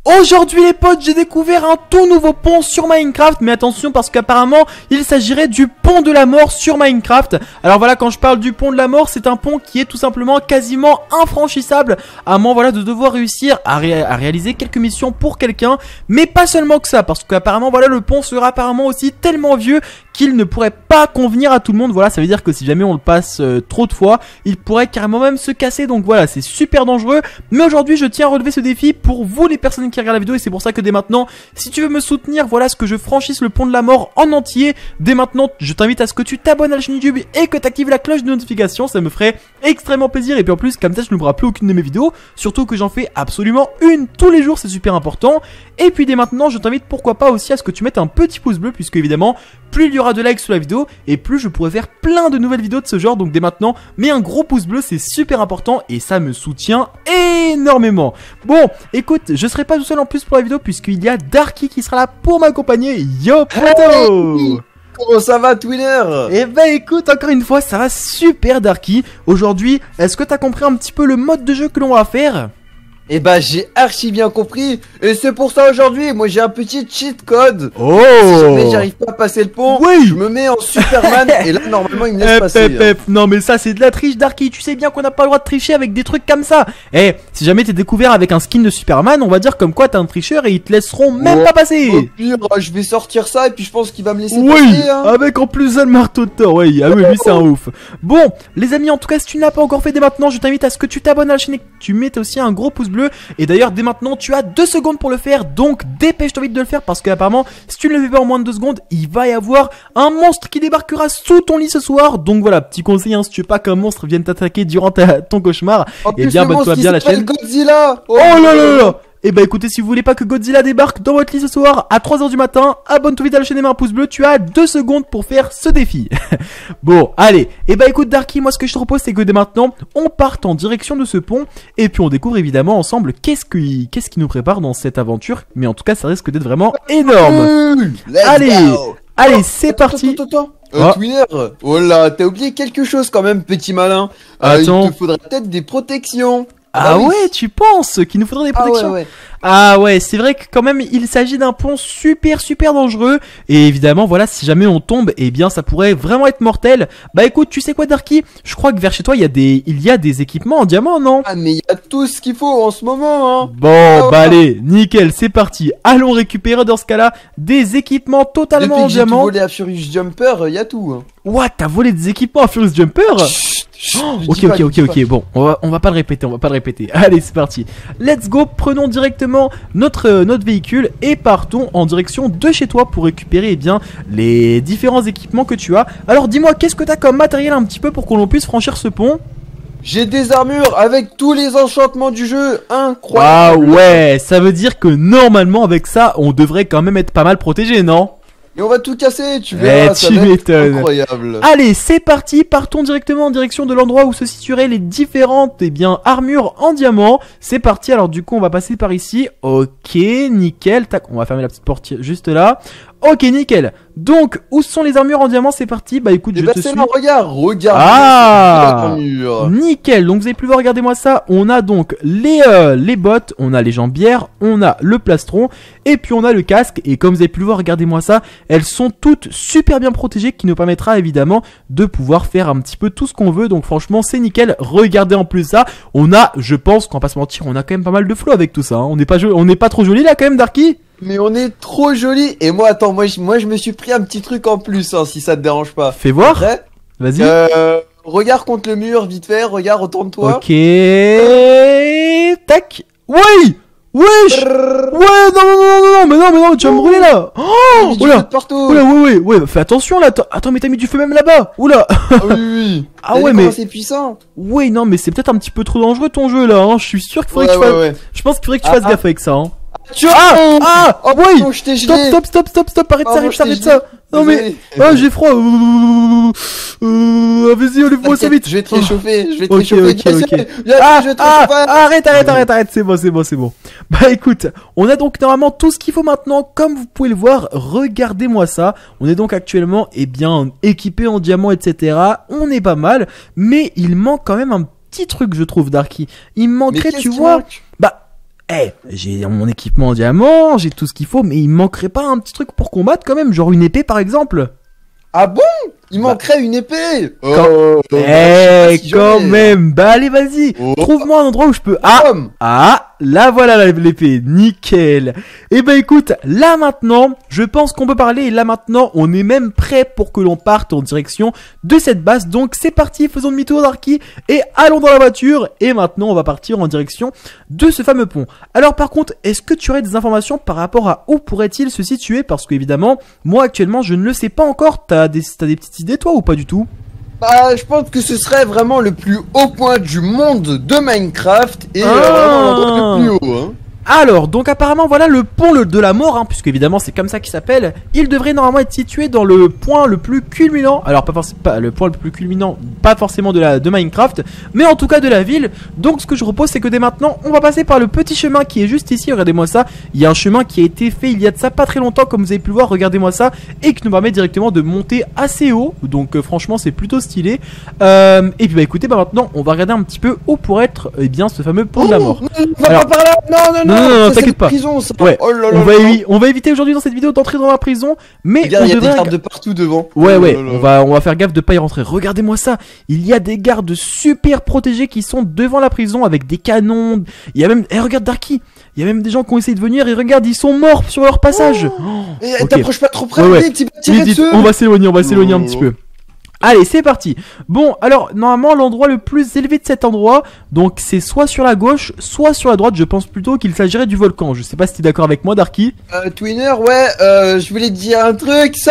Aujourd'hui les potes, j'ai découvert un tout nouveau pont sur Minecraft. Mais attention parce qu'apparemment il s'agirait du pont de la mort sur Minecraft. Alors voilà, quand je parle du pont de la mort, c'est un pont qui est tout simplement quasiment infranchissable, à moins voilà de devoir réussir à réaliser quelques missions pour quelqu'un. Mais pas seulement que ça, parce qu'apparemment voilà, le pont sera apparemment aussi tellement vieux qu'il ne pourrait pas convenir à tout le monde. Voilà, ça veut dire que si jamais on le passe trop de fois, il pourrait carrément même se casser. Donc voilà, c'est super dangereux. Mais aujourd'hui je tiens à relever ce défi pour vous les personnes qui regardent la vidéo, et c'est pour ça que dès maintenant, si tu veux me soutenir, voilà, ce que je franchisse le pont de la mort en entier, dès maintenant je t'invite à ce que tu t'abonnes à la chaîne YouTube et que tu actives la cloche de notification. Ça me ferait extrêmement plaisir, et puis en plus comme ça je ne me plus aucune de mes vidéos, surtout que j'en fais absolument une tous les jours, c'est super important. Et puis dès maintenant je t'invite pourquoi pas aussi à ce que tu mettes un petit pouce bleu, puisque évidemment plus il y aura de likes sous la vidéo et plus je pourrai faire plein de nouvelles vidéos de ce genre. Donc dès maintenant mets un gros pouce bleu, c'est super important et ça me soutient énormément. Bon écoute, je serai pas tout seul en plus pour la vidéo, puisqu'il y a Darky qui sera là pour m'accompagner. Yo poteau! Comment ça va, Twinner? Eh ben écoute, encore une fois ça va super Darky. Aujourd'hui, est-ce que t'as compris un petit peu le mode de jeu que l'on va faire? Eh bah j'ai archi bien compris. Et c'est pour ça aujourd'hui, moi j'ai un petit cheat code. Oh! Si jamais j'arrive pas à passer le pont, oui, je me mets en Superman et là normalement il me laisse passer. Non mais ça c'est de la triche Darky, tu sais bien qu'on n'a pas le droit de tricher avec des trucs comme ça. Eh, si jamais t'es découvert avec un skin de Superman, on va dire comme quoi t'es un tricheur et ils te laisseront même pas passer. Au pire, je vais sortir ça et puis je pense qu'il va me laisser passer. Oui, hein. Avec en plus un marteau de Thor, oui, ah oui, lui c'est un ouf. Bon, les amis, en tout cas si tu ne l'as pas encore fait dès maintenant, je t'invite à ce que tu t'abonnes à la chaîne et que tu mettes aussi un gros pouce bleu. Et d'ailleurs dès maintenant tu as 2 secondes pour le faire, donc dépêche-toi vite de le faire, parce qu'apparemment si tu ne le fais pas en moins de 2 secondes, il va y avoir un monstre qui débarquera sous ton lit ce soir. Donc voilà, petit conseil, hein, si tu veux pas qu'un monstre vienne t'attaquer durant ton cauchemar, et bien abonne-toi bien à la chaîne. Godzilla. Oh là là là. Et bah écoutez, si vous voulez pas que Godzilla débarque dans votre lit ce soir à 3h du matin, abonne-toi vite à la chaîne et mets un pouce bleu, tu as 2 secondes pour faire ce défi. Bon, allez, et bah écoute Darky, moi ce que je te propose c'est que dès maintenant, on parte en direction de ce pont, et puis on découvre évidemment ensemble qu'est-ce qui nous prépare dans cette aventure, mais en tout cas ça risque d'être vraiment énorme. Allez, c'est parti. Twinner, oh là, t'as oublié quelque chose quand même, petit malin. Attends. Il te faudrait peut-être des protections. Ah ouais, tu penses qu'il nous faudrait des protections? Ah ouais, c'est vrai que quand même il s'agit d'un pont super dangereux. Et évidemment voilà, si jamais on tombe, eh bien ça pourrait vraiment être mortel. Bah écoute, tu sais quoi Darky, je crois que vers chez toi il y a des équipements en diamant, non? Ah mais il y a tout ce qu'il faut en ce moment, hein. Bon bah allez, nickel, c'est parti. Allons récupérer dans ce cas là des équipements totalement en diamant. Depuis que j'ai volé à Furious Jumper, il y a tout, hein. What, t'as volé des équipements à Furious Jumper? Ok, bon, on va pas le répéter, Allez, c'est parti. Let's go, prenons directement notre véhicule et partons en direction de chez toi pour récupérer, eh bien, les différents équipements que tu as. Alors, dis-moi, qu'est-ce que t'as comme matériel un petit peu pour qu'on puisse franchir ce pont? J'ai des armures avec tous les enchantements du jeu, incroyable. Ah ouais, ça veut dire que normalement, avec ça, on devrait quand même être pas mal protégé, non? Et on va tout casser, tu verras, ça va être incroyable. Allez, c'est parti, partons directement en direction de l'endroit où se situeraient les différentes armures en diamant. C'est parti, alors du coup on va passer par ici. Ok, nickel, tac, on va fermer la petite porte juste là. Ok, nickel. Donc, où sont les armures en diamant? C'est parti. Bah écoute, je te suis. Regarde. Ah, nickel. Donc vous avez pu voir, regardez-moi ça. On a donc les bottes, on a les jambières, on a le plastron et puis on a le casque. Et comme vous avez pu le voir, regardez-moi ça. Elles sont toutes super bien protégées, qui nous permettra évidemment de pouvoir faire un petit peu tout ce qu'on veut. Donc franchement, c'est nickel. Regardez en plus ça. On a, je pense qu'on va pas se mentir, on a quand même pas mal de flow avec tout ça, hein. On n'est pas trop joli là quand même, Darky. Mais on est trop joli. Et moi, attends, moi je me suis pris un petit truc en plus, hein, si ça te dérange pas. Fais voir. Vas-y. Regarde contre le mur, vite fait. Regarde, retourne-toi. Ok. Tac. Oui. Wesh. Ouais, non, mais non, tu vas me brûler là. Oh, oula. Ouais, fais attention là. Attends, mais t'as mis du feu même là-bas. Oula. Ah oui. Ah ouais, mais c'est puissant. Oui, non, mais c'est peut-être un petit peu trop dangereux ton jeu là, hein. Je suis sûr qu'il faudrait que tu fasses. Je pense qu'il faudrait que tu fasses gaffe avec ça, hein. Oui. Stop, arrête ça. Non mais, j'ai froid. Vas-y, enlève-moi ça vite. Je vais te réchauffer, Ok. Arrête, c'est bon. Bah écoute, on a donc normalement tout ce qu'il faut maintenant, comme vous pouvez le voir. Regardez-moi ça. On est donc actuellement, eh bien, équipé en diamant, etc. On est pas mal, mais il manque quand même un petit truc, je trouve, Darky. Il me manquerait, tu vois, bah, J'ai mon équipement en diamant, j'ai tout ce qu'il faut, mais il me manquerait pas un petit truc pour combattre quand même, genre une épée par exemple. Ah bon? Il manquerait une épée. Quand même. Bah allez, vas-y. Trouve-moi un endroit où je peux... Là voilà l'épée. Nickel. Et bah écoute, là maintenant, je pense qu'on peut parler. Et là maintenant, on est même prêt pour que l'on parte en direction de cette base. Donc c'est parti, faisons demi-tour Darky. Et allons dans la voiture. Et maintenant, on va partir en direction de ce fameux pont. Alors par contre, est-ce que tu aurais des informations par rapport à où pourrait-il se situer? Parce qu'évidemment, moi actuellement, je ne le sais pas encore. T'as des petites idées toi ou pas du tout? Bah, je pense que ce serait vraiment le plus haut point du monde de Minecraft et vraiment l'endroit le plus haut, hein. Alors, donc apparemment, voilà le pont de la mort, hein, puisque évidemment c'est comme ça qu'il s'appelle. Il devrait normalement être situé dans le point le plus culminant. Alors, pas le point le plus culminant, pas forcément de Minecraft, mais en tout cas de la ville. Donc, ce que je propose, c'est que dès maintenant, on va passer par le petit chemin qui est juste ici. Regardez-moi ça. Il y a un chemin qui a été fait il y a de ça pas très longtemps, comme vous avez pu le voir. Regardez-moi ça. Et qui nous permet directement de monter assez haut. Donc, franchement, c'est plutôt stylé. Et puis, bah écoutez, bah maintenant, on va regarder un petit peu où pourrait être, eh bien, ce fameux pont de la mort. Alors, pas par là. Non, t'inquiète pas. Prison, ça. Ouais. Oh là On va éviter aujourd'hui dans cette vidéo d'entrer dans la prison, mais regarde, il y a des devrait... gardes de partout devant. Ouais, on va faire gaffe de pas y rentrer. Regardez-moi ça. Il y a des gardes super protégés qui sont devant la prison avec des canons. Il y a même, regarde Darky. Il y a même des gens qui ont essayé de venir et regarde, ils sont morts sur leur passage. Okay. T'approches pas trop près, vite, il va tirer dessus. On va s'éloigner, un petit peu. Allez, c'est parti. Bon, alors, normalement, l'endroit le plus élevé de cet endroit, donc c'est soit sur la gauche, soit sur la droite. Je pense plutôt qu'il s'agirait du volcan. Je sais pas si t'es d'accord avec moi, Darky. Twinner, je voulais te dire un truc, ça.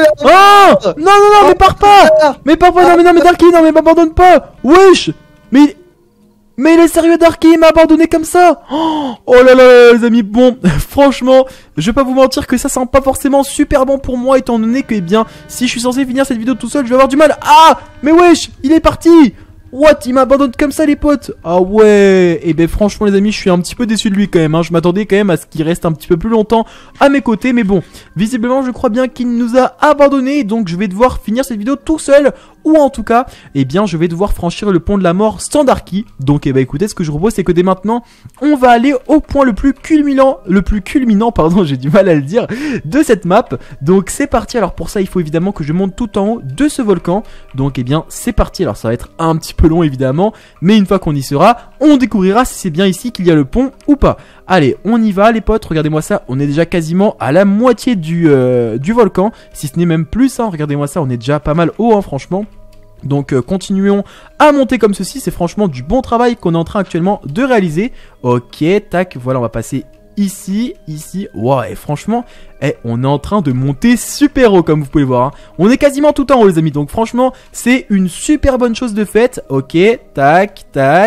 Oh non, mais pars pas. Mais pars pas, non, mais Darky, non, mais m'abandonne pas. Wesh. Mais il est sérieux, Darky, il m'a abandonné comme ça. Oh là là, les amis, bon, franchement, je vais pas vous mentir que ça sent pas forcément super bon pour moi, étant donné que, eh bien, si je suis censé finir cette vidéo tout seul, je vais avoir du mal. Ah, mais wesh, il est parti. What? Il m'abandonne comme ça, les potes? Ah ouais. Et ben franchement, les amis, je suis un petit peu déçu de lui quand même, hein. Je m'attendais quand même à ce qu'il reste un petit peu plus longtemps à mes côtés. Mais bon, visiblement, je crois bien qu'il nous a abandonnés. Donc je vais devoir finir cette vidéo tout seul. Ou en tout cas, eh bien, je vais devoir franchir le pont de la mort sans Darky. Donc, eh ben, écoutez, ce que je propose, c'est que dès maintenant, on va aller au point le plus culminant, pardon, j'ai du mal à le dire, de cette map. Donc, c'est parti. Alors, pour ça, il faut évidemment que je monte tout en haut de ce volcan. Donc, eh bien, c'est parti. Alors, ça va être un petit peu long, évidemment. Mais une fois qu'on y sera, on découvrira si c'est bien ici qu'il y a le pont ou pas. Allez, on y va, les potes. Regardez-moi ça. On est déjà quasiment à la moitié du volcan. Si ce n'est même plus, hein. Regardez-moi ça. On est déjà pas mal haut, hein, franchement. Donc continuons à monter comme ceci, c'est franchement du bon travail qu'on est en train actuellement de réaliser. Ok, tac, voilà, on va passer ici. Wow, et franchement, on est en train de monter super haut comme vous pouvez voir, hein. On est quasiment tout en haut les amis, donc franchement, c'est une super bonne chose de faite. Ok, tac,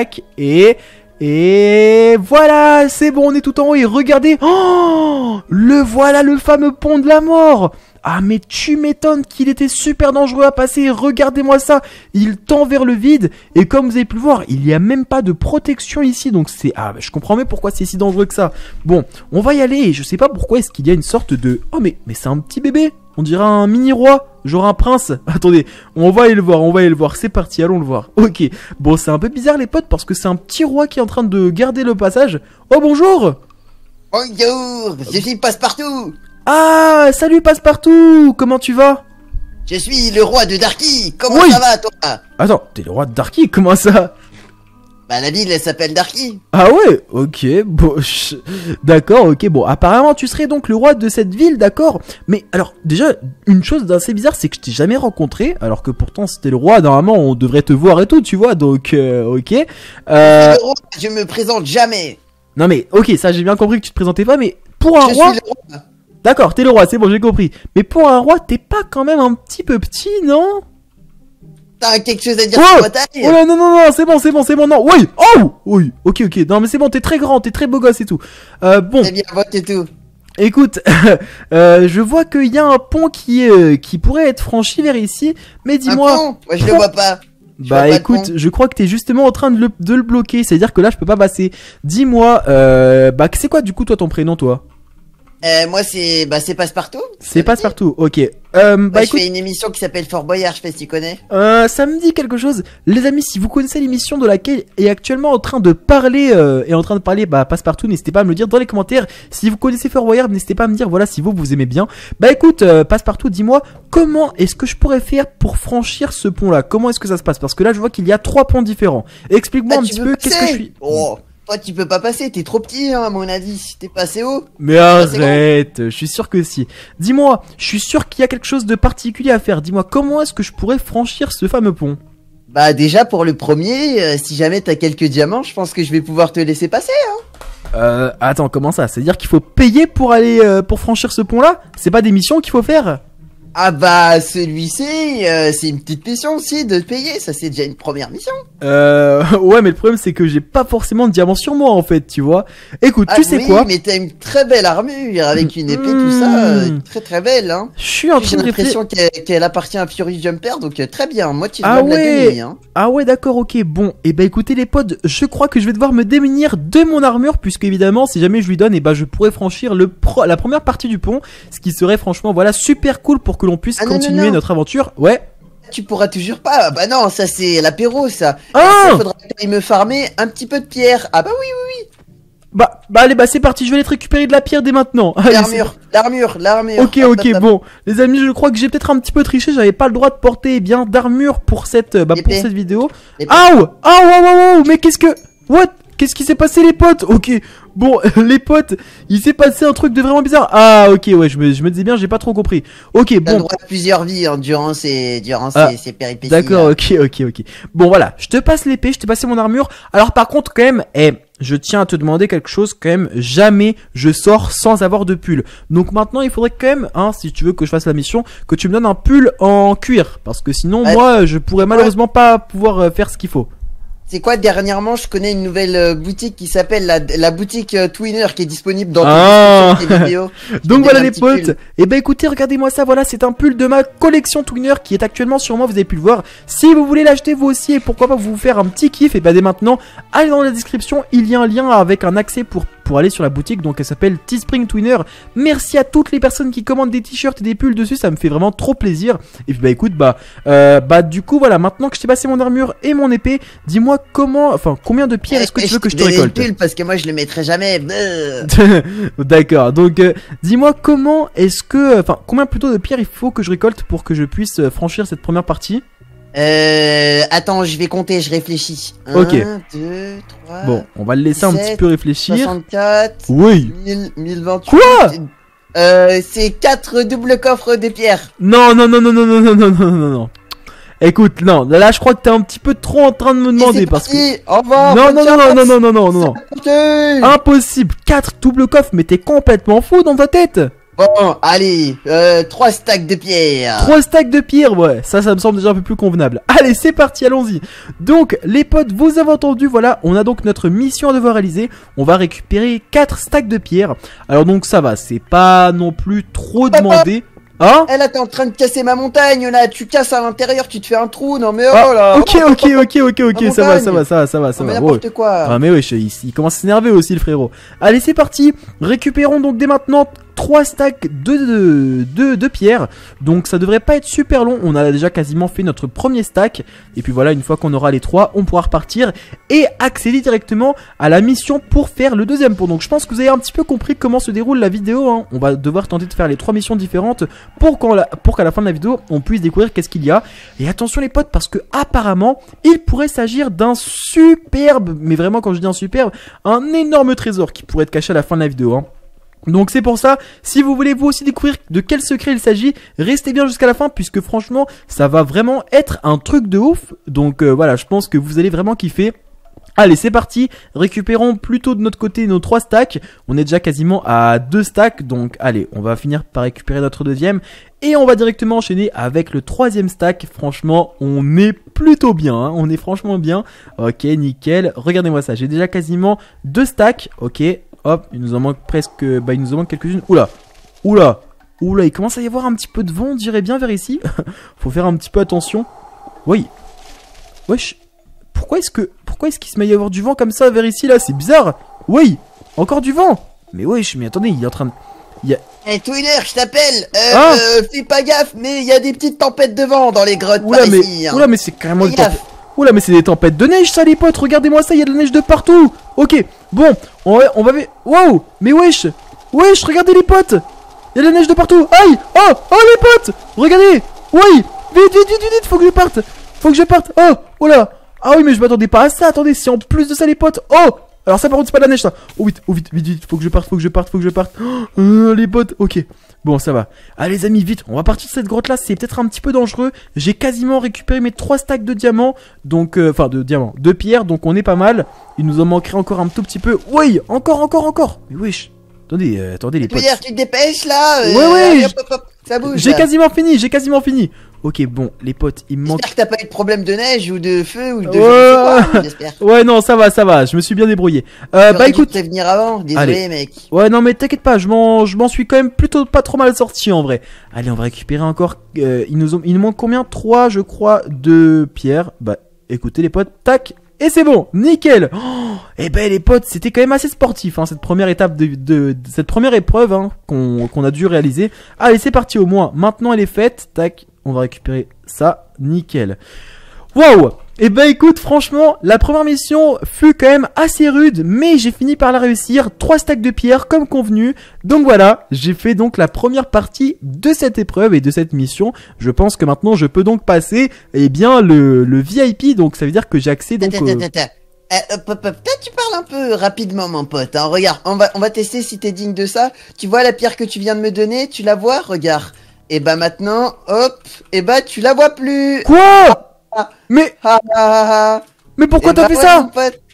et voilà, c'est bon, on est tout en haut et regardez, voilà le fameux pont de la mort. Ah mais tu m'étonnes qu'il était super dangereux à passer, regardez-moi ça, il tend vers le vide et comme vous avez pu le voir, il n'y a même pas de protection ici, donc c'est... Ah je comprends même pourquoi c'est si dangereux que ça. Bon, on va y aller et je sais pas pourquoi est-ce qu'il y a une sorte de... Oh mais c'est un petit bébé, on dirait un mini-roi, genre un prince. Attendez, on va aller le voir, c'est parti, allons le voir. Ok, bon c'est un peu bizarre les potes parce que c'est un petit roi qui est en train de garder le passage. Oh bonjour. Bonjour, je suis Passepartout. Ah, salut Passepartout, comment tu vas? Je suis le roi de Darky, comment ça va toi? Attends, t'es le roi de Darky, comment ça? Bah la ville elle s'appelle Darky. Ah ouais, ok, bon, d'accord, ok, bon, apparemment tu serais donc le roi de cette ville, d'accord? Mais alors, déjà, une chose d'assez bizarre, c'est que je t'ai jamais rencontré, alors que pourtant c'était le roi, normalement on devrait te voir et tout, tu vois, donc, ok. Le roi, je me présente jamais. Non mais, ok, ça j'ai bien compris que tu te présentais pas, mais pour un roi... Je suis le roi. D'accord, t'es le roi, c'est bon, j'ai compris. Mais pour un roi, t'es pas quand même un petit peu petit, non? T'as quelque chose à dire sur ma taille? Oh non, c'est bon, non. Oui, oui, ok, non mais c'est bon, t'es très grand, t'es très beau gosse et tout. Bon. C'est bien, vote et tout. Écoute, je vois qu'il y a un pont qui pourrait être franchi vers ici, mais dis-moi... Un pont? Moi je le vois pas. Bah écoute, je crois que t'es justement en train de le bloquer, c'est-à-dire que là je peux pas passer. Dis-moi, bah c'est quoi du coup toi ton prénom toi? Moi, c'est Passepartout. C'est Passepartout, ok. Moi, je Écoute, fais une émission qui s'appelle Fort Boyard, je sais pas si tu connais. ça me dit quelque chose. Les amis, si vous connaissez l'émission de laquelle est actuellement en train de parler, Passepartout, n'hésitez pas à me le dire dans les commentaires. Si vous connaissez Fort Boyard, n'hésitez pas à me dire, voilà, si vous aimez bien. Bah écoute, Passepartout, dis-moi, comment est-ce que je pourrais faire pour franchir ce pont-là? Comment est-ce que ça se passe? Parce que là, je vois qu'il y a 3 ponts différents. Explique-moi un Tu petit veux peu, qu'est-ce que je passer suis... Oh, toi, tu peux pas passer, t'es trop petit, hein, à mon avis. T'es pas assez haut. Mais arrête, je suis sûr que si. Dis-moi, je suis sûr qu'il y a quelque chose de particulier à faire. Dis-moi, comment est-ce que je pourrais franchir ce fameux pont? Bah, déjà, pour le premier, si jamais t'as quelques diamants, je pense que je vais pouvoir te laisser passer, hein. Attends, comment ça? C'est-à-dire qu'il faut payer pour aller, pour franchir ce pont-là? C'est pas des missions qu'il faut faire? Ah bah, celui-ci, c'est une petite mission aussi de payer. Ça, c'est déjà une première mission. Ouais, mais le problème, c'est que j'ai pas forcément de diamants sur moi, en fait, tu vois. Écoute, tu sais oui, quoi? mais t'as une très belle armure avec une épée, tout ça, très très belle, hein. Je suis en train J'ai de réfléchir. l'impression qu'elle appartient à Fury Jumper, donc très bien. Moi, tu Ah dois me la ouais. donner, hein. Ah ouais, d'accord, ok, bon, et bah écoutez les potes, je crois que je vais devoir me démunir de mon armure, puisque évidemment, si jamais je lui donne, et bah je pourrais franchir la première partie du pont, ce qui serait franchement, voilà, super cool pour que l'on puisse Ah non, continuer non. notre aventure. Ouais. Tu pourras toujours pas. Bah non, ça c'est l'apéro, ça. Ah Il faudra qu'il me farmer un petit peu de pierre. Ah bah oui. Bah allez, bah c'est parti, je vais aller te récupérer de la pierre dès maintenant. Allez, L'armure. Ok, Hop, ok, hop, hop. bon, les amis, je crois que j'ai peut-être un petit peu triché, j'avais pas le droit de porter bien d'armure pour cette vidéo. L'épée. Aouh, mais qu'est-ce que... What? Qu'est-ce qui s'est passé les potes? Ok, bon, les potes, il s'est passé un truc de vraiment bizarre. Ah, ok, ouais, je me disais bien, j'ai pas trop compris. Ok, T'as bon. le droit à plusieurs vies hein, durant ces péripéties. D'accord, là. ok. Bon, voilà, je te passe l'épée, je t'ai passé mon armure. Alors par contre, quand même, je tiens à te demander quelque chose, quand même, jamais je sors sans avoir de pull. Donc maintenant, il faudrait quand même, hein, si tu veux que je fasse la mission, que tu me donnes un pull en cuir. Parce que sinon, Ouais. moi, je pourrais malheureusement pas pouvoir faire ce qu'il faut. C'est quoi, dernièrement, je connais une nouvelle boutique qui s'appelle la boutique Twinner qui est disponible dans Ah. toutes les vidéos. Donc voilà les un petit potes, pull. et bah écoutez, regardez-moi ça, voilà, c'est un pull de ma collection Twinner qui est actuellement sur moi, vous avez pu le voir. Si vous voulez l'acheter vous aussi et pourquoi pas vous faire un petit kiff, et bah dès maintenant, allez dans la description, il y a un lien avec un accès pour aller sur la boutique, donc elle s'appelle Teespring Twinner. Merci à toutes les personnes qui commandent des t-shirts et des pulls dessus, ça me fait vraiment trop plaisir. Et puis bah écoute, du coup voilà, maintenant que je t'ai passé mon armure et mon épée, dis-moi combien de pierres est-ce que tu veux que je te donne le récolte? pull parce que moi je le mettrai jamais. D'accord, donc dis-moi combien plutôt de pierres il faut que je récolte pour que je puisse franchir cette première partie? Attends, je vais compter, je réfléchis. 1, Ok. 2, 3. Bon, on va le laisser un 17, petit peu réfléchir. 64. Oui. 1028. Quoi? C'est 4 doubles coffres de pierre. Non. Écoute, non, là je crois que t'es un petit peu trop en train de me demander parce que... Au revoir. Non. Putain. Impossible, 4 doubles coffres, mais t'es complètement fou dans ta tête. Bon, allez, 3 stacks de pierre. 3 stacks de pierre, ouais, ça me semble déjà un peu plus convenable. Allez, c'est parti, allons-y. Donc, les potes, vous avez entendu, voilà, on a donc notre mission à devoir réaliser. On va récupérer 4 stacks de pierre. Alors donc ça va, c'est pas non plus trop demandé. Hein? Eh là, t'es en train de casser ma montagne, là, tu casses à l'intérieur, tu te fais un trou, non mais oh Ah, là. ok, ça va. Non, mais Ouais. n'importe quoi. Ah mais oui, il commence à s'énerver aussi le frérot. Allez c'est parti, récupérons donc dès maintenant 3 stacks de pierre. Donc ça devrait pas être super long, on a déjà quasiment fait notre premier stack. Et puis voilà, une fois qu'on aura les 3, on pourra repartir et accéder directement à la mission pour faire le deuxième pont. Donc je pense que vous avez un petit peu compris comment se déroule la vidéo, hein. On va devoir tenter de faire les 3 missions différentes pour qu'à la fin de la vidéo, on puisse découvrir qu'est-ce qu'il y a. Et attention les potes, parce que apparemment, il pourrait s'agir d'un superbe, mais vraiment quand je dis un superbe, un énorme trésor qui pourrait être caché à la fin de la vidéo, hein. Donc c'est pour ça, si vous voulez vous aussi découvrir de quel secret il s'agit, restez bien jusqu'à la fin puisque franchement, ça va vraiment être un truc de ouf. Donc voilà, je pense que vous allez vraiment kiffer. Allez, c'est parti, récupérons plutôt de notre côté nos 3 stacks. On est déjà quasiment à 2 stacks, donc allez, on va finir par récupérer notre deuxième. Et on va directement enchaîner avec le 3e stack. Franchement, on est plutôt bien, hein. On est franchement bien. Ok, nickel, regardez-moi ça, j'ai déjà quasiment 2 stacks, ok. Hop, il nous en manque presque, il nous en manque quelques-unes. Oula, il commence à y avoir un petit peu de vent, on dirait bien vers ici. Faut faire un petit peu attention. Oui. Wesh. Pourquoi est-ce qu'il se met à y avoir du vent comme ça vers ici là? C'est bizarre. Oui, encore du vent. Mais wesh, mais attendez, il est en train de... Hey Twinner, je t'appelle. Fais pas gaffe, mais il y a des petites tempêtes de vent dans les grottes par ici. Oula, mais c'est carrément des tempêtes. Oula, mais c'est des tempêtes de neige, ça, les potes. Regardez-moi ça, il y a de la neige de partout. Ok, bon, on va. Wow, mais wesh, regardez les potes. Il y a de la neige de partout. Aïe, oh, les potes. Regardez. Oui, vite, faut que je parte. Oh là. Ah oui, mais je m'attendais pas à ça. Attendez, c'est en plus de ça, les potes. Oh, alors ça, par contre, c'est pas de la neige, ça. Oh, vite, faut que je parte. Les potes, ok. Bon, ça va. Allez, les amis, vite, on va partir de cette grotte-là. C'est peut-être un petit peu dangereux. J'ai quasiment récupéré mes 3 stacks de diamants. Donc, de pierres. Donc, on est pas mal. Il nous en manquerait encore un tout petit peu. Oui, encore. Mais wesh. Attendez, les potes. Tu te dépêches, là. Ouais. Hop, ça bouge. J'ai quasiment fini. Ok, bon, les potes, il me manque... J'espère que t'as pas eu de problème de neige ou de feu ou de... je sais quoi, j'espère. Ouais, non, ça va, je me suis bien débrouillé. Bah écoute... Tu venir avant, désolé mec. Ouais, non, mais t'inquiète pas, je m'en suis quand même plutôt pas trop mal sorti en vrai. Allez, on va récupérer encore... il nous manque combien? 3, je crois, de pierres. Bah, écoutez les potes, tac. Et c'est bon, nickel. Et ben les potes, c'était quand même assez sportif, hein, cette première étape cette première épreuve hein, qu'on a dû réaliser. Allez, c'est parti au moins. Maintenant, elle est faite. Tac, on va récupérer ça, nickel. Waouh. Et ben écoute, franchement, la première mission fut quand même assez rude, mais j'ai fini par la réussir. 3 stacks de pierre comme convenu. Donc voilà, j'ai fait donc la première partie de cette épreuve et de cette mission. Je pense que maintenant je peux donc passer le VIP, donc ça veut dire que j'ai accès donc... Peut-être tu parles un peu rapidement mon pote, hein. Regarde, on va tester si t'es digne de ça. Tu vois la pierre que tu viens de me donner, tu la vois? Regarde. Et bah maintenant, hop, et bah tu la vois plus. Quoi? Mais pourquoi t'as fait ça?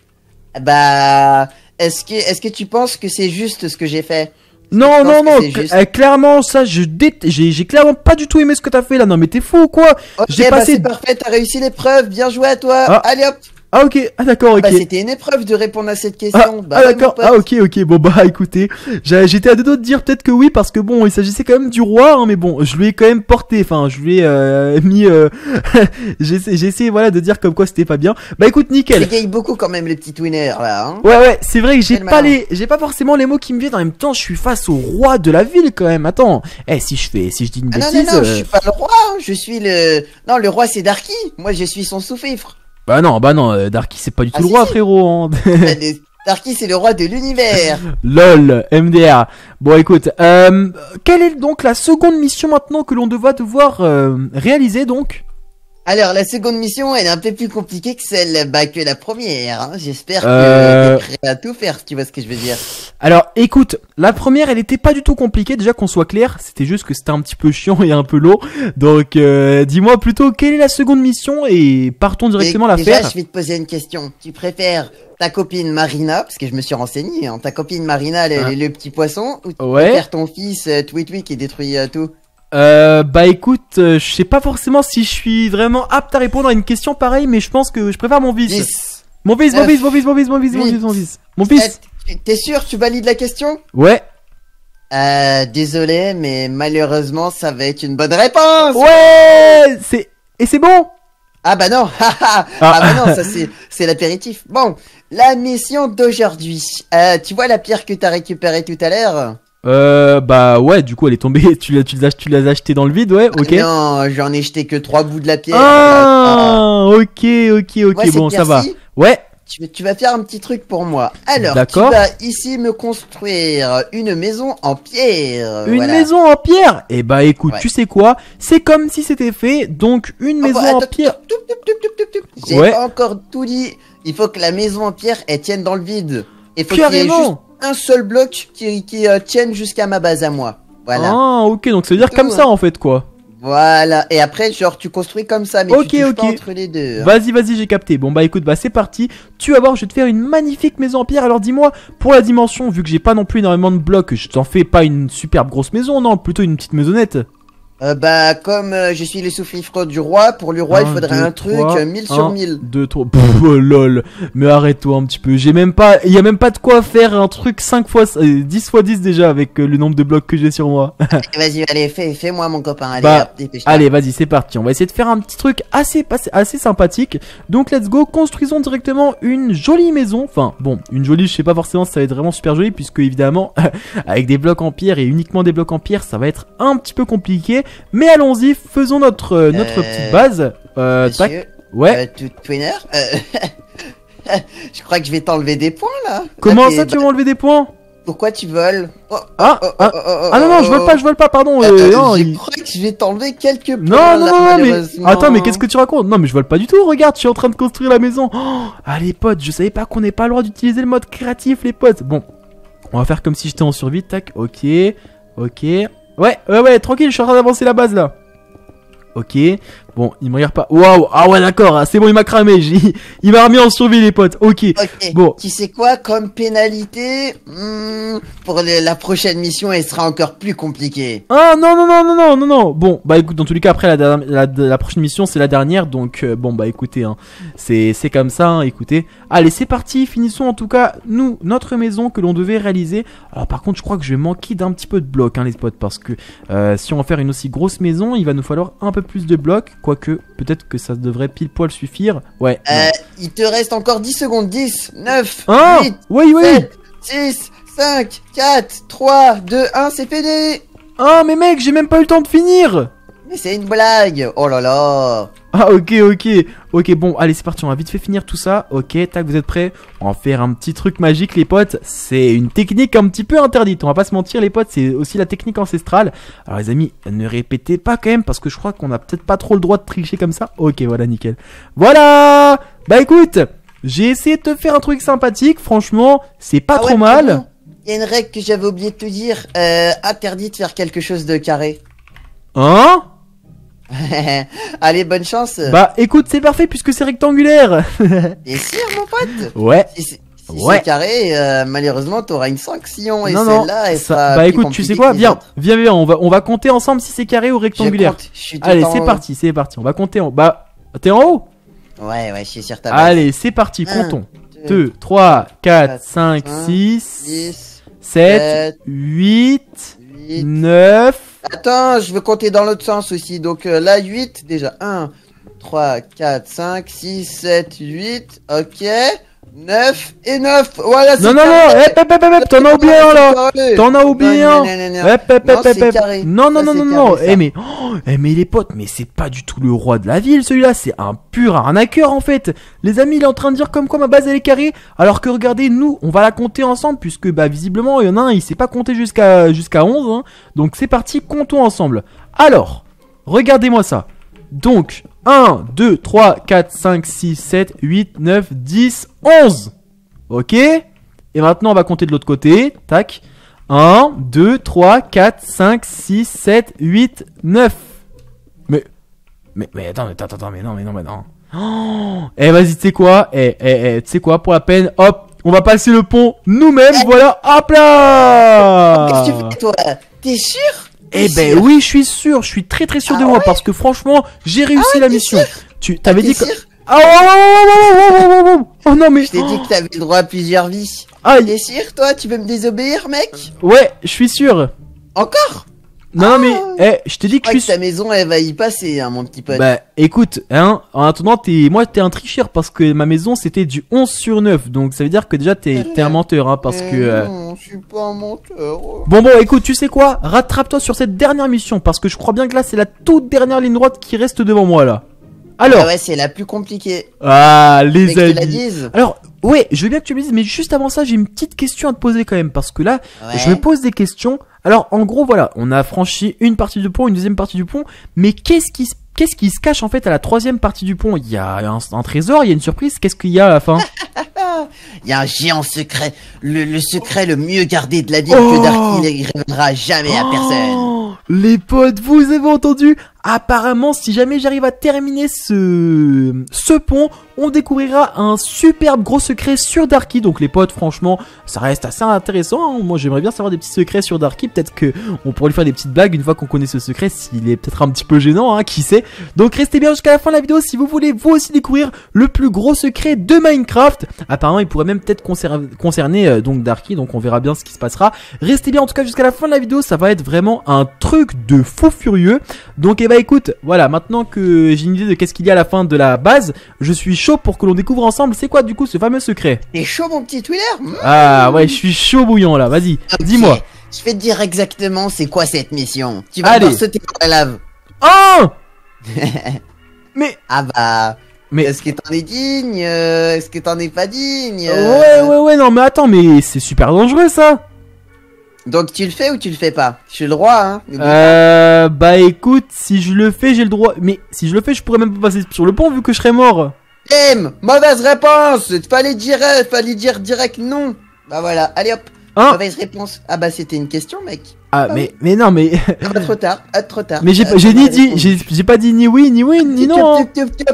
Bah, est-ce que tu penses que c'est juste ce que j'ai fait? Non, clairement ça, j'ai clairement pas du tout aimé ce que t'as fait là. Non mais t'es fou ou quoi? J'ai passé... c'est parfait, t'as réussi l'épreuve, bien joué à toi. Allez hop. Ah ok, d'accord, ok. Bah c'était une épreuve de répondre à cette question. D'accord, ok, bon bah écoutez, j'étais à deux doigts de dire peut-être que oui parce que bon, il s'agissait quand même du roi, hein, mais bon, je lui ai quand même porté, enfin je lui ai mis, j'ai essayé voilà de dire comme quoi c'était pas bien. Bah écoute, nickel. J'égaye beaucoup quand même les petits winners là. Hein. Ouais, c'est vrai que j'ai pas forcément les mots qui me viennent. En même temps, je suis face au roi de la ville quand même. Attends, si je dis une bêtise. Non, je suis pas le roi, je suis le roi c'est Darky. Moi je suis son sous-fifre. Bah non, Darky c'est pas du tout le roi, frérot. Hein. Darky c'est le roi de l'univers. LOL, MDR. Bon écoute, quelle est donc la seconde mission maintenant que l'on va devoir réaliser donc? Alors la seconde mission elle est un peu plus compliquée que celle que la première hein. J'espère que t'es prêt à tout faire si tu vois ce que je veux dire. Alors écoute, la première elle était pas du tout compliquée, déjà qu'on soit clair, c'était juste que c'était un petit peu chiant et un peu long. Donc dis-moi plutôt quelle est la seconde mission et partons directement la faire. Déjà je vais te poser une question, tu préfères ta copine Marina, parce que je me suis renseigné, hein, ta copine Marina le petit poisson, ou tu préfères ton fils Twitwi qui détruit tout? Bah écoute, je sais pas forcément si je suis vraiment apte à répondre à une question pareille, mais je pense que je préfère mon fils. Mon fils. T'es sûr, tu valides la question? Ouais. Désolé, mais malheureusement, ça va être une bonne réponse. Ouais, c'est bon? Ah bah non, bah non, ça c'est l'apéritif. Bon, la mission d'aujourd'hui. Tu vois la pierre que t'as récupérée tout à l'heure? Bah ouais, du coup elle est tombée, tu l'as achetée dans le vide, ouais, ok. Non, j'en ai jeté que 3 bouts de la pierre. Ok, bon ça va. Ouais. Tu vas faire un petit truc pour moi. Alors, tu vas ici me construire une maison en pierre. Une maison en pierre? Eh bah écoute, tu sais quoi? C'est comme si c'était fait, donc une maison en pierre. J'ai pas encore tout dit. Il faut que la maison en pierre, elle tienne dans le vide. Il faut qu'il y ait juste un seul bloc qui tienne jusqu'à ma base à moi. Voilà. Ah ok, donc ça veut dire comme ça en fait quoi. Voilà, et après genre tu construis comme ça, mais tu touches pas entre les deux. Vas-y, j'ai capté. Bon bah écoute, bah c'est parti. Tu vas voir, je vais te faire une magnifique maison en pierre. Alors dis-moi, pour la dimension, vu que j'ai pas non plus énormément de blocs, je t'en fais pas une superbe grosse maison, non, plutôt une petite maisonnette. Bah, comme je suis le souffle du roi, pour le roi, il faudrait un truc 1000 sur 1000. 2, 3. Oh lol. Mais arrête-toi un petit peu. Il y a même pas de quoi faire un truc 5 fois, 10 fois 10 déjà avec le nombre de blocs que j'ai sur moi. Vas-y, allez, fais-moi mon copain. Allez, Bah, hop, dépêche-toi. allez, vas-y, c'est parti. On va essayer de faire un petit truc assez sympathique. Donc, let's go. Construisons directement une jolie maison. Enfin, bon, une jolie, je sais pas forcément si ça va être vraiment super joli, puisque évidemment, avec des blocs en pierre et uniquement des blocs en pierre, ça va être un petit peu compliqué. Mais allons-y, faisons notre petite base. Monsieur, Tac. Ouais. Twinner, je crois que je vais t'enlever des points là. Comment Là, ça, tu veux m'enlever des points? Pourquoi tu voles? Ah non, je vole pas, pardon. Non, je crois que je vais t'enlever quelques points. Non, là, mais malheureusement. attends, mais qu'est-ce que tu racontes? Non, mais je vole pas du tout. Regarde, je suis en train de construire la maison. Oh, ah les potes, je savais pas qu'on n'ait pas le droit d'utiliser le mode créatif, les potes. Bon, on va faire comme si j'étais en survie. Tac, ok. Ouais, tranquille, je suis en train d'avancer la base là. Ok, bon, il me regarde pas. Waouh, ah ouais, d'accord, c'est bon, il m'a cramé. Il m'a remis en survie, les potes. Ok, Ok, bon. tu sais quoi, comme pénalité, pour la prochaine mission, elle sera encore plus compliquée. Ah non. Bon, bah écoute, dans tous les cas, après la prochaine mission, c'est la dernière. Donc, bon, bah écoutez, hein, c'est comme ça, hein, écoutez. Allez, c'est parti, finissons en tout cas, notre maison que l'on devait réaliser. Alors, par contre, je crois que je vais manquer d'un petit peu de blocs, hein, les potes, parce que si on va faire une aussi grosse maison, il va nous falloir un peu plus de blocs. Quoique, peut-être que ça devrait pile poil suffire. Ouais. Il te reste encore 10 secondes. 10, 9, Ah 8, oui 7, 6, 5, 4, 3, 2, 1, c'est fini. Ah, mais mec, j'ai même pas eu le temps de finir. Mais c'est une blague. Oh là là. Ah ok, bon, allez c'est parti, on va vite fait finir tout ça. Ok, tac, vous êtes prêts? On va faire un petit truc magique les potes. C'est une technique un petit peu interdite, on va pas se mentir les potes, c'est aussi la technique ancestrale. Alors les amis, ne répétez pas quand même, parce que je crois qu'on a peut-être pas trop le droit de tricher comme ça. Ok, voilà, nickel. Voilà. Bah écoute, j'ai essayé de te faire un truc sympathique, franchement, c'est pas trop mal. Pardon. Il y a une règle que j'avais oublié de te dire, interdit de faire quelque chose de carré. Hein? Allez, bonne chance. Bah écoute, c'est parfait puisque c'est rectangulaire. T'es sûr, mon pote? Ouais. Si Ouais. c'est carré, malheureusement, t'auras une sanction. Et Non, celle-là, elle ça- sera bah plus écoute, tu sais compliquée quoi, que les viens, autres. viens, on va compter ensemble si c'est carré ou rectangulaire. Je suis tout Allez, en c'est haut. parti, on va compter en... Bah, t'es en haut? Ouais, je suis sur ta base. Allez, c'est parti, Un, comptons. 2, 3, 4, 5, 6, 10, 7, 8, 8. 9... Attends, je veux compter dans l'autre sens aussi. Donc là, 8 déjà. 1, 3, 4, 5, 6, 7, 8. Ok. 9 et 9. Voilà, c'est Non, carré. t'en as oublié un là. T'en as oublié un. Non, c'est carré. Non, Ça, c'est non. carré, ça. Mais les potes, mais c'est pas du tout le roi de la ville celui-là, c'est un pur arnaqueur en fait. Les amis, il est en train de dire comme quoi ma base elle est carrée, alors que regardez, nous, on va la compter ensemble puisque bah visiblement il y en a un, il sait pas compter jusqu'à 11 hein. Donc c'est parti, comptons ensemble. Alors, regardez-moi ça. Donc 1, 2, 3, 4, 5, 6, 7, 8, 9, 10, 11. Ok. Et maintenant on va compter de l'autre côté. Tac. 1, 2, 3, 4, 5, 6, 7, 8, 9. Mais attends, mais non. Oh, vas-y, tu sais quoi? Tu sais quoi, pour la peine, hop, on va passer le pont nous-mêmes, voilà, hop là. Qu'est-ce que tu fais, toi? T'es sûr? Eh ben oui, je suis sûr, je suis très sûr de moi parce que franchement, j'ai réussi la mission. Tu t'avais dit que... sûr? Ah oh non mais... Je t'ai dit que t'avais le droit à plusieurs vies. Aïe. T'es sûr, toi? Tu veux me désobéir, mec? Ouais, je suis sûr. Encore? Non mais, je t'ai dit Je que crois je que suis ta maison, elle va y passer, hein, mon petit pote. Bah écoute, hein, en attendant, t'es un tricheur parce que ma maison c'était du 11 sur 9. Donc ça veut dire que déjà t'es un menteur, hein, parce que... Non, je suis pas un menteur. Bon, écoute, tu sais quoi? Rattrape-toi sur cette dernière mission parce que je crois bien que là c'est la toute dernière ligne droite qui reste devant moi là. Alors... Ah ouais, c'est la plus compliquée. Ah, les Mais que tu la amis. dises. Alors, ouais, je veux bien que tu me dises, mais juste avant ça, j'ai une petite question à te poser quand même, parce que là, Ouais. je me pose des questions. Alors, en gros, voilà, on a franchi une partie du pont, une deuxième partie du pont, mais qu'est-ce qui se cache en fait à la troisième partie du pont? Il y a un trésor, il y a une surprise, qu'est-ce qu'il y a à la fin? Il y a un géant secret. Le secret le mieux gardé de la ville Oh. que Darky ne révélera jamais à personne. Oh, les potes, vous avez entendu? Apparemment, si jamais j'arrive à terminer ce pont, on découvrira un superbe gros secret sur Darky. Donc les potes, franchement, ça reste assez intéressant, hein. Moi j'aimerais bien savoir des petits secrets sur Darky. Peut-être que on pourrait lui faire des petites blagues une fois qu'on connaît ce secret, s'il est peut-être un petit peu gênant, hein, qui sait. Donc restez bien jusqu'à la fin de la vidéo si vous voulez vous aussi découvrir le plus gros secret de Minecraft. Apparemment il pourrait même peut-être concerner donc Darky, donc on verra bien ce qui se passera. Restez bien en tout cas jusqu'à la fin de la vidéo, ça va être vraiment un truc de fou furieux. Donc écoute, voilà, maintenant que j'ai une idée de qu'est-ce qu'il y a à la fin de la base, je suis chaud pour que l'on découvre ensemble c'est quoi du coup ce fameux secret. T'es chaud mon petit Twitter? Ah ouais, je suis chaud bouillant là, vas-y, dis-moi. Je vais te dire exactement c'est quoi cette mission. Tu vas devoir sauter dans la lave. Oh mais... Ah bah... Mais est-ce que t'en es digne? Est-ce que t'en es pas digne? Ouais, non mais attends, mais c'est super dangereux ça. Donc tu le fais ou tu le fais pas? Je suis le roi, hein. Bah écoute, si je le fais, j'ai le droit. Mais si je le fais, je pourrais même pas passer sur le pont vu que je serais mort. Mauvaise réponse. Fallait dire direct non. Bah voilà, allez hop. Hein? Mauvaise réponse. Ah bah c'était une question, mec. Ah mais non mais. Ah bah trop tard, trop tard. Mais j'ai pas dit ni oui ni non.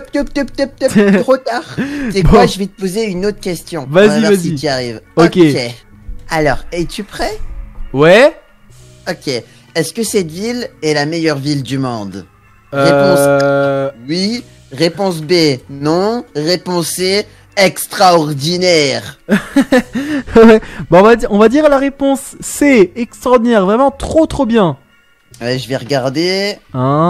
Trop tard. C'est quoi? Je vais te poser une autre question. Vas-y. Si tu y arrives. Ok. Alors, es-tu prêt? Ouais. Ok. Est-ce que cette ville est la meilleure ville du monde? Réponse A, oui. Réponse B, non. Réponse C, extraordinaire. Ouais. Bon, on va dire la réponse C, extraordinaire, vraiment trop bien. Je vais regarder.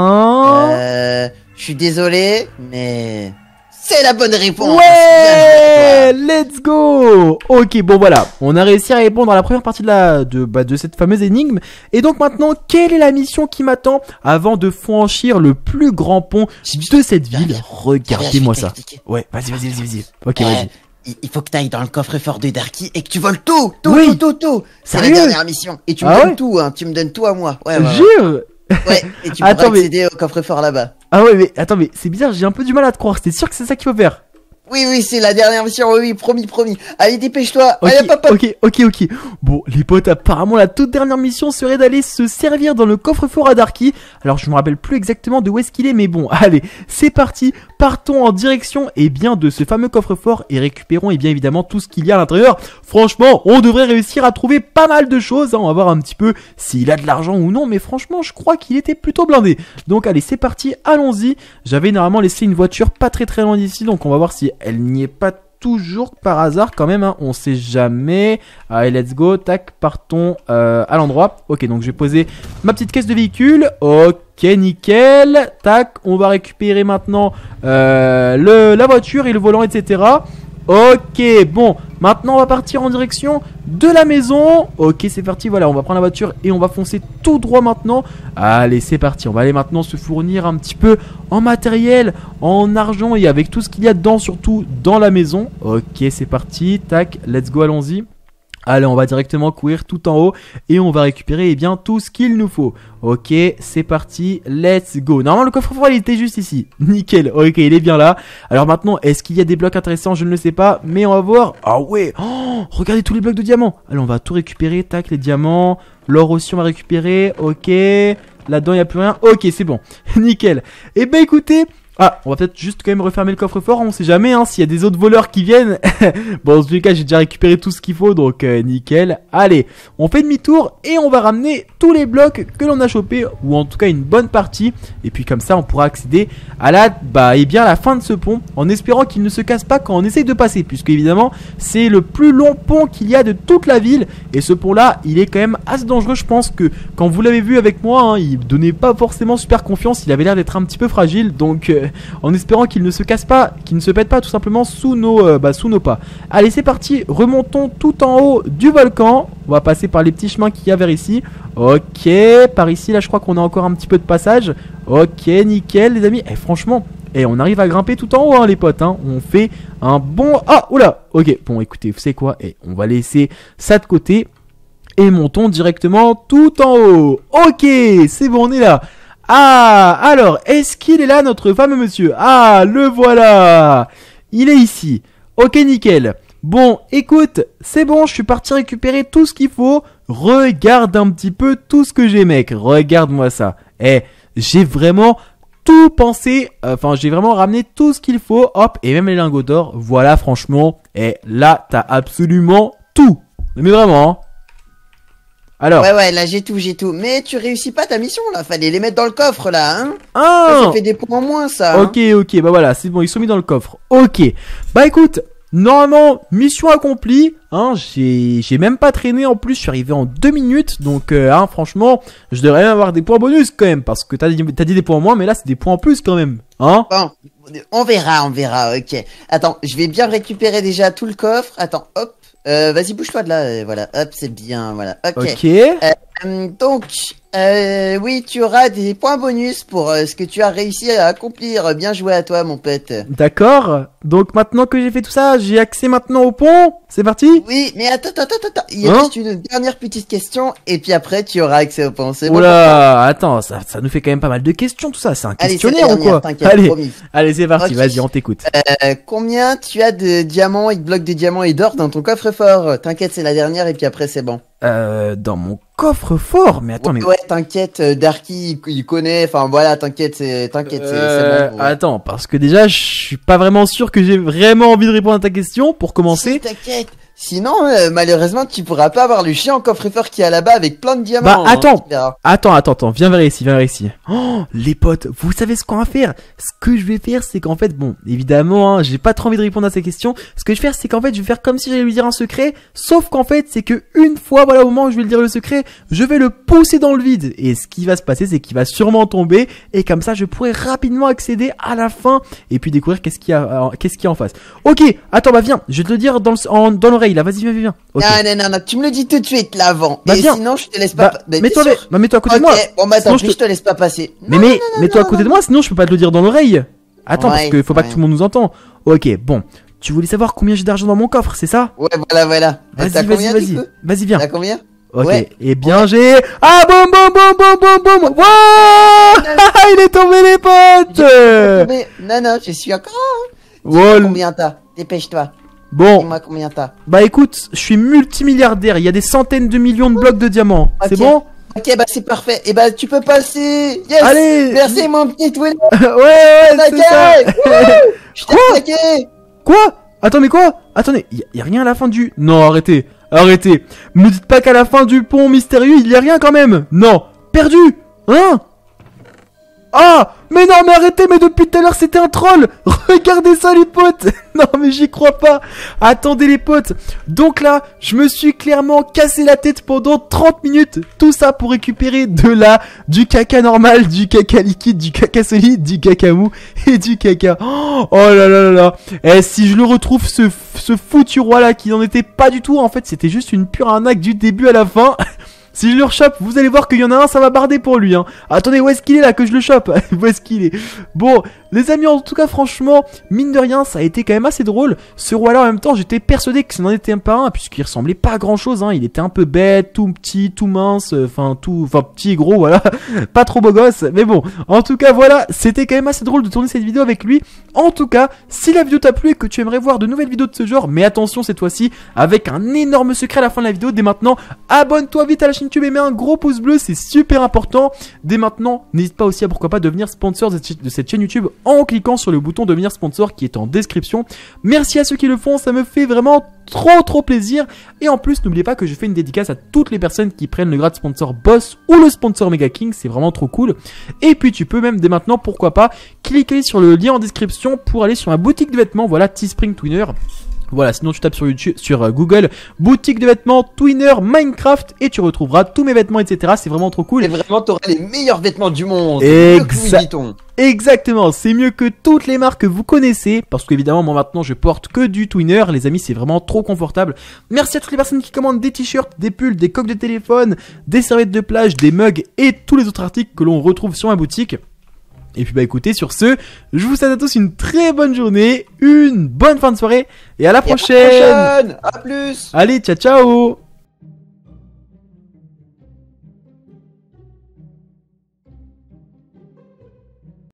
Hein? Je suis désolé, mais c'est la bonne réponse. Ouais, let's go. Ok, bon voilà, on a réussi à répondre à la première partie de cette fameuse énigme. Et donc maintenant, quelle est la mission qui m'attend avant de franchir le plus grand pont de cette ville? Regardez-moi ça. Ouais, vas-y. Ok, vas-y. Il faut que tu ailles dans le coffre-fort de Darky et que tu voles tout. C'est la dernière mission. Et tu me donnes tout, hein. Tu me donnes tout à moi. Ouais. Jure. Ouais, et tu pourras accéder au coffre-fort là-bas. Ah ouais, mais attends, mais c'est bizarre, j'ai un peu du mal à te croire. T'es sûr que c'est ça qu'il faut faire? Oui, c'est la dernière mission, oui, promis. Allez, dépêche-toi. Okay, allez, hop. Ok. Bon, les potes, apparemment, la toute dernière mission serait d'aller se servir dans le coffre-fort à Darky. Alors, je me rappelle plus exactement de où est-ce qu'il est, mais bon, allez, c'est parti. Partons en direction, de ce fameux coffre-fort et récupérons, bien évidemment, tout ce qu'il y a à l'intérieur. Franchement, on devrait réussir à trouver pas mal de choses, hein. On va voir un petit peu s'il a de l'argent ou non, mais franchement, je crois qu'il était plutôt blindé. Donc, allez, c'est parti, allons-y. J'avais normalement laissé une voiture pas très loin d'ici, donc on va voir si elle n'y est pas toujours par hasard quand même, hein. On sait jamais. Allez, let's go, tac, partons à l'endroit. Ok, donc je vais poser ma petite caisse de véhicule. Ok, nickel. Tac, on va récupérer maintenant la voiture et le volant, etc. Ok, bon, maintenant on va partir en direction de la maison. Ok, c'est parti, voilà, on va prendre la voiture et on va foncer tout droit maintenant. Allez, c'est parti, on va aller maintenant se fournir un petit peu en matériel, en argent et avec tout ce qu'il y a dedans, surtout dans la maison. Ok, c'est parti, tac, let's go, allons-y. Allez, on va directement courir tout en haut et on va récupérer tout ce qu'il nous faut. Ok, c'est parti, let's go. Normalement, le coffre-fort, il était juste ici. Nickel, ok, il est bien là. Alors maintenant, est-ce qu'il y a des blocs intéressants? Je ne le sais pas, mais on va voir. Ah ouais, regardez tous les blocs de diamants. Allez, on va tout récupérer, tac, les diamants. L'or aussi, on va récupérer, ok. Là-dedans, il n'y a plus rien. Ok, c'est bon, nickel. Et écoutez... Ah, on va peut-être juste quand même refermer le coffre-fort, on sait jamais s'il y a des autres voleurs qui viennent. Bon, en tous les cas, j'ai déjà récupéré tout ce qu'il faut, donc nickel. Allez, on fait demi-tour et on va ramener tous les blocs que l'on a chopés, ou en tout cas une bonne partie. Et puis comme ça, on pourra accéder à la fin de ce pont, en espérant qu'il ne se casse pas quand on essaye de passer, puisque évidemment, c'est le plus long pont qu'il y a de toute la ville. Et ce pont-là, il est quand même assez dangereux, je pense que quand vous l'avez vu avec moi, il donnait pas forcément super confiance, il avait l'air d'être un petit peu fragile, donc... en espérant qu'il ne se casse pas, qu'il ne se pète pas tout simplement sous nos pas. Allez, c'est parti, remontons tout en haut du volcan. On va passer par les petits chemins qu'il y a vers ici. Ok, par ici, là je crois qu'on a encore un petit peu de passage. Ok, nickel les amis. Et franchement, on arrive à grimper tout en haut les potes, On fait un bon... Ah, oula. Ok, bon écoutez, vous savez quoi, on va laisser ça de côté. Et montons directement tout en haut. Ok, c'est bon, on est là. Ah, alors, est-ce qu'il est là, notre fameux monsieur? Ah, le voilà. Il est ici. Ok, nickel. Bon, écoute, c'est bon, je suis parti récupérer tout ce qu'il faut. Regarde un petit peu tout ce que j'ai, mec. Regarde-moi ça. J'ai vraiment tout pensé, enfin j'ai vraiment ramené tout ce qu'il faut, hop, et même les lingots d'or, voilà franchement, et là t'as absolument tout, mais vraiment, hein. Alors. Ouais, là j'ai tout, mais tu réussis pas ta mission là, fallait les mettre dans le coffre là, hein. Ah ça fait des points en moins ça. Ok, bah voilà, c'est bon, ils sont mis dans le coffre, ok. Bah écoute, normalement, mission accomplie, hein, j'ai même pas traîné en plus, je suis arrivé en 2 minutes, donc hein, franchement, je devrais même avoir des points bonus quand même, parce que t'as dit des points en moins, mais là c'est des points en plus quand même, hein. Bon, on verra, ok. Attends, je vais bien récupérer déjà tout le coffre, attends, hop, vas-y bouge-toi de là, voilà, hop, c'est bien, voilà, ok. Donc, oui, tu auras des points bonus pour ce que tu as réussi à accomplir. Bien joué à toi, mon pote. D'accord. Donc maintenant que j'ai fait tout ça, j'ai accès maintenant au pont. C'est parti? Oui, mais attends. Il y a juste une dernière petite question et puis après tu auras accès au pont. C'est bon? Oula, attends, ça nous fait quand même pas mal de questions tout ça. C'est un questionnaire ou quoi? Allez, c'est parti. Okay. Vas-y, on t'écoute. Combien tu as de diamants et de blocs de diamants et d'or dans ton coffre-fort? T'inquiète, c'est la dernière et puis après c'est bon. Dans mon coffre-fort, mais attends, mais... Ouais, t'inquiète, Darky, il connaît, enfin voilà, t'inquiète, c'est bon. Ouais. Attends, parce que déjà, je suis pas vraiment sûr que j'ai vraiment envie de répondre à ta question, pour commencer. Si, t'inquiète. Sinon, malheureusement, tu pourras pas avoir le chiant coffre-fort qui est là-bas avec plein de diamants. Bah, attends, viens vers ici. Oh, les potes, vous savez ce qu'on va faire? Ce que je vais faire, c'est qu'en fait, bon, évidemment, hein, j'ai pas trop envie de répondre à ces questions. Ce que je vais faire, c'est qu'en fait, je vais faire comme si j'allais lui dire un secret, sauf qu'en fait, c'est que une fois, voilà, au moment où je vais lui dire le secret, je vais le pousser dans le vide. Et ce qui va se passer, c'est qu'il va sûrement tomber, et comme ça, je pourrai rapidement accéder à la fin, et puis découvrir qu'est-ce qu'il y a en face. Ok, attends, bah viens, je vais te le dire dans l'oreille. Là, vas-y, viens. Okay. Non, tu me le dis tout de suite, là, avant. Bah, et viens. Sinon, je te laisse pas mets-toi à côté de moi. Bon, bah, attends, je te laisse pas passer. Mets-toi à côté de moi, sinon je peux pas te le dire dans l'oreille. Attends, parce que faut pas que tout le monde nous entende. Ok, bon. Tu voulais savoir combien j'ai d'argent dans mon coffre, c'est ça? Ouais, voilà. Vas-y, viens. T'as combien? Ok, ouais. Et bien j'ai... Ah, boum. Wouah. Il est tombé, les potes. Non, je suis encore... Wow. Combien t'as? Dépêche-toi. Bon, dis-moi combien t'as. Bah écoute, je suis multimilliardaire, il y a des centaines de millions de blocs de diamants, okay. C'est bon? Ok, bah c'est parfait, et bah tu peux passer. Yes. Allez. Merci mon petit Twin. ouais, c'est ça. Je t'ai attaqué. Quoi? Attends, mais quoi? Attendez, y a rien à la fin du... Non, arrêtez. Me dites pas qu'à la fin du pont mystérieux, il y a rien quand même. Non, perdu. Hein? Ah, mais non, mais arrêtez, mais depuis tout à l'heure c'était un troll. Regardez ça, les potes. Non, mais j'y crois pas. Attendez, les potes. Donc là, je me suis clairement cassé la tête pendant 30 minutes. Tout ça pour récupérer du caca normal, du caca liquide, du caca solide, du caca mou et du caca. Oh là. Et si je le retrouve, ce foutu roi là qui n'en était pas du tout, en fait c'était juste une pure arnaque du début à la fin. Si je le chope, vous allez voir qu'il y en a un, ça va barder pour lui, hein. Attendez, où est-ce qu'il est là que je le chope? Où est-ce qu'il est? Bon, les amis, en tout cas, franchement, mine de rien, ça a été quand même assez drôle. Ce roi-là, en même temps, j'étais persuadé que ce n'en était pas un, puisqu'il ressemblait pas à grand-chose, hein. Il était un peu bête, tout petit, tout mince, enfin petit et gros, voilà. Pas trop beau gosse, mais bon. En tout cas, voilà, c'était quand même assez drôle de tourner cette vidéo avec lui. En tout cas, si la vidéo t'a plu et que tu aimerais voir de nouvelles vidéos de ce genre, mais attention cette fois-ci, avec un énorme secret à la fin de la vidéo, dès maintenant, abonne-toi vite à la chaîne YouTube et mets un gros pouce bleu, c'est super important. Dès maintenant, n'hésite pas aussi à pourquoi pas devenir sponsor de cette chaîne YouTube en cliquant sur le bouton devenir sponsor qui est en description. Merci à ceux qui le font, ça me fait vraiment trop plaisir. Et en plus, n'oubliez pas que je fais une dédicace à toutes les personnes qui prennent le grade sponsor boss ou le sponsor Mega King, c'est vraiment trop cool. Et puis tu peux même dès maintenant, pourquoi pas, cliquer sur le lien en description pour aller sur ma boutique de vêtements, voilà, Teespring Twinner. Voilà, sinon tu tapes sur YouTube, sur Google, boutique de vêtements, Twinner, Minecraft, et tu retrouveras tous mes vêtements, etc. C'est vraiment trop cool. Et vraiment, t'auras les meilleurs vêtements du monde. Exactement, c'est mieux que toutes les marques que vous connaissez, parce qu'évidemment, moi maintenant, je porte que du Twinner, les amis, c'est vraiment trop confortable. Merci à toutes les personnes qui commandent des t-shirts, des pulls, des coques de téléphone, des serviettes de plage, des mugs, et tous les autres articles que l'on retrouve sur ma boutique. Et puis bah écoutez, sur ce, je vous souhaite à tous une très bonne journée, une bonne fin de soirée, et à la prochaine. À plus. Allez, ciao.